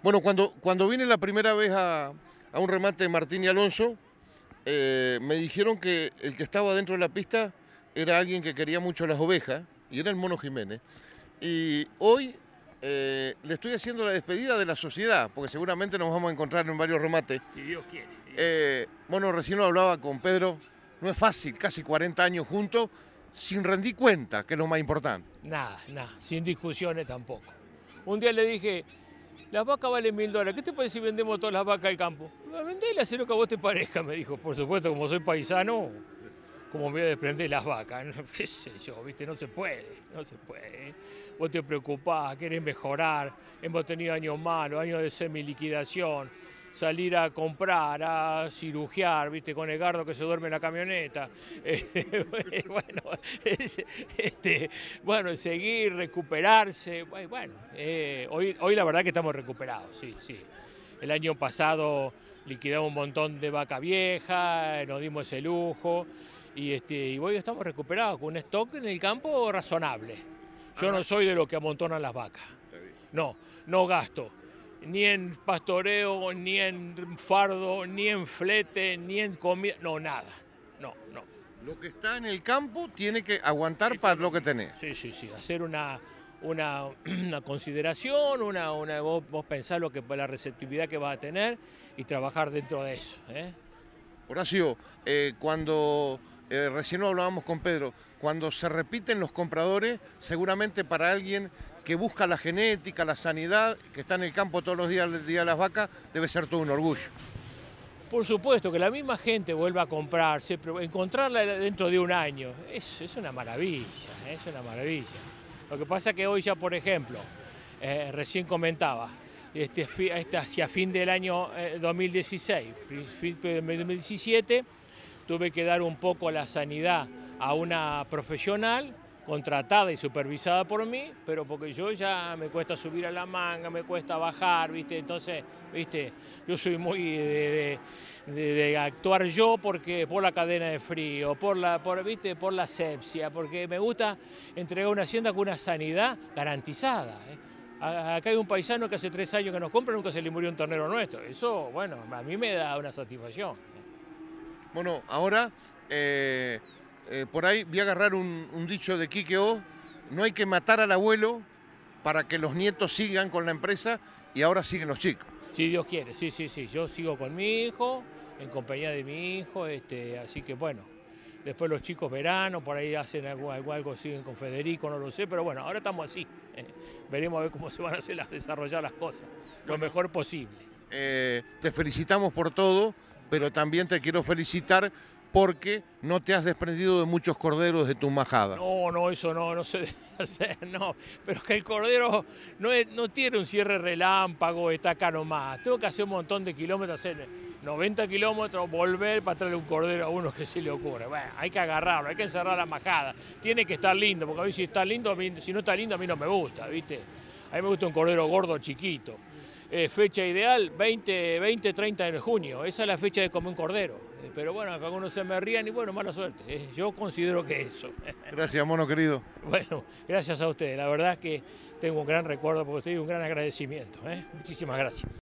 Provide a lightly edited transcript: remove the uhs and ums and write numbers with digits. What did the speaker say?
Bueno, cuando vine la primera vez a un remate de Martín y Alonso, me dijeron que el que estaba dentro de la pista era alguien que quería mucho las ovejas, y era el Mono Jiménez. Y hoy le estoy haciendo la despedida de la sociedad, porque seguramente nos vamos a encontrar en varios remates. Si Dios quiere. Bueno, recién lo hablaba con Pedro, no es fácil, casi 40 años juntos, sin rendir cuenta, que es lo más importante. Nada, sin discusiones tampoco. Un día le dije, las vacas valen $1000, ¿qué te parece si vendemos todas las vacas del campo? Vendela, haz lo que a vos te parezca, me dijo. Por supuesto, como soy paisano, como me voy a desprender las vacas, qué sé yo, viste, no se puede. Vos te preocupás, querés mejorar, hemos tenido años malos, años de semiliquidación, salir a comprar, a cirugiar, viste, con Edgardo que se duerme en la camioneta, bueno, seguir, recuperarse, bueno, hoy la verdad que estamos recuperados, sí. El año pasado liquidamos un montón de vaca vieja, nos dimos ese lujo, y hoy estamos recuperados con un stock en el campo razonable. Yo no soy de los que amontonan las vacas. No gasto ni en pastoreo, ni en fardo, ni en flete, ni en comida, no, nada. No. Lo que está en el campo tiene que aguantar para lo que tenés. Sí, hacer una consideración, vos pensás la receptividad que va a tener y trabajar dentro de eso. Horacio, cuando recién lo hablábamos con Pedro, cuando se repiten los compradores, seguramente para alguien que busca la genética, la sanidad, que está en el campo todos los días, el día de las vacas, debe ser todo un orgullo. Por supuesto, que la misma gente vuelva a comprarse, pero encontrarla dentro de un año es una maravilla, es una maravilla. Lo que pasa es que hoy ya, por ejemplo, recién comentaba, hacia fin del año 2016, principio de 2017, tuve que dar un poco la sanidad a una profesional contratada y supervisada por mí, pero porque yo ya me cuesta subir a la manga, me cuesta bajar, ¿viste? Entonces, ¿viste? Yo soy muy de actuar yo por la cadena de frío, por la asepsia, porque me gusta entregar una hacienda con una sanidad garantizada. Acá hay un paisano que hace 3 años que nos compra, nunca se le murió un ternero nuestro. Eso, bueno, a mí me da una satisfacción. Bueno, ahora por ahí voy a agarrar un dicho de Quique O, no hay que matar al abuelo para que los nietos sigan con la empresa y ahora siguen los chicos. Si Dios quiere, sí. Yo sigo con mi hijo, en compañía de mi hijo, así que bueno, después los chicos verano, por ahí hacen algo, siguen con Federico, no lo sé, pero bueno, ahora estamos así. Veremos a ver cómo se van a desarrollar las cosas, lo mejor posible. Te felicitamos por todo, pero también te quiero felicitar porque no te has desprendido de muchos corderos de tu majada. No, eso no se debe hacer, no. Pero que el cordero no tiene un cierre relámpago, está acá nomás. Tengo que hacer un montón de kilómetros, hacer 90 kilómetros, volver para traerle un cordero a uno que se le ocurre. Bueno, hay que agarrarlo, hay que encerrar la majada. Tiene que estar lindo, porque a mí si está lindo, si no está lindo a mí no me gusta, ¿viste? A mí me gusta un cordero gordo, chiquito. Fecha ideal, 30 de junio, esa es la fecha de comer un cordero. Pero bueno, acá algunos se me rían y bueno, mala suerte. Yo considero que eso. Gracias, mono querido. Bueno, gracias a ustedes. La verdad que tengo un gran recuerdo porque tengo un gran agradecimiento. Muchísimas gracias.